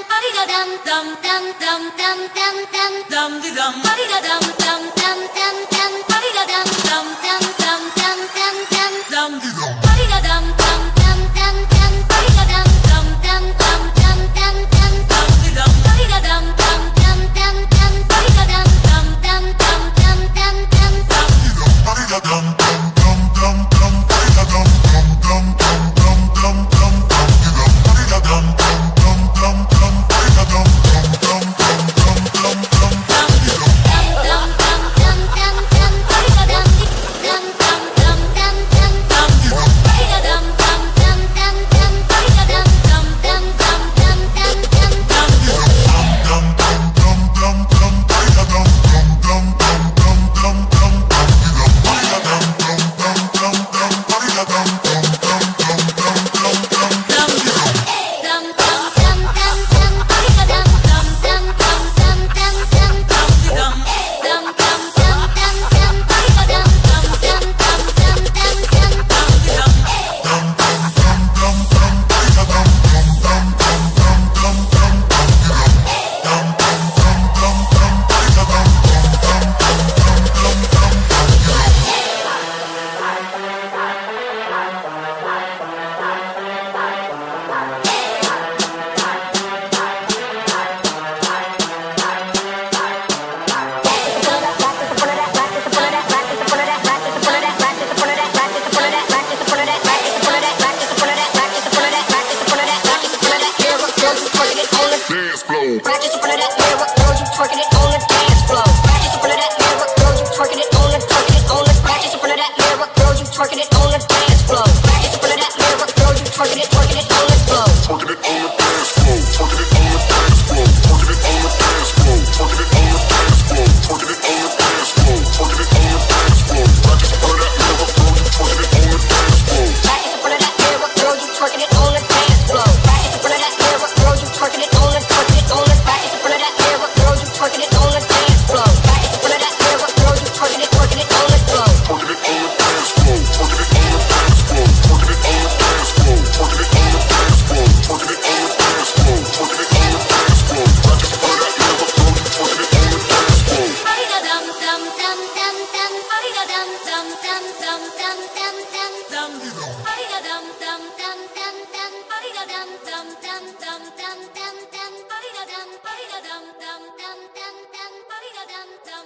Practice in front of that mirror, girl, you twerking it on the dance floor. Practice in front of that mirror, girl, you twerking it on the, twerking it on the. Practice in front of that mirror, girl, you twerking it on the dance floor. Practice in front of that mirror, girl, you twerking it on the floor. Twerking it on the dance floor, twerking it on the dance floor, twerking it on the dance floor, twerking it on the dance floor, twerking it on the dance floor, twerking it on the dance floor. Practice in front of that mirror, girl, you twerking it on the dance floor. Practice in front of that mirror, girl, you twerking it on the dance floor. Practice in front of that mirror, girl, you twerking it on the, twerking it on the. Practice in front of that mirror, girl, you twerking it on the dance floor. Practice in front of that mirror, girl, you twerking it on the floor. Twerking it on the dance floor, twerking it on the dance floor, twerking it on the dance floor, twerking it on the dance floor, twerking it on the dance floor, twerking it on the dance floor. Practice in front of that mirror, girl, you twerking it on the dance floor.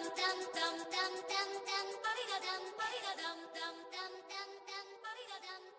Dum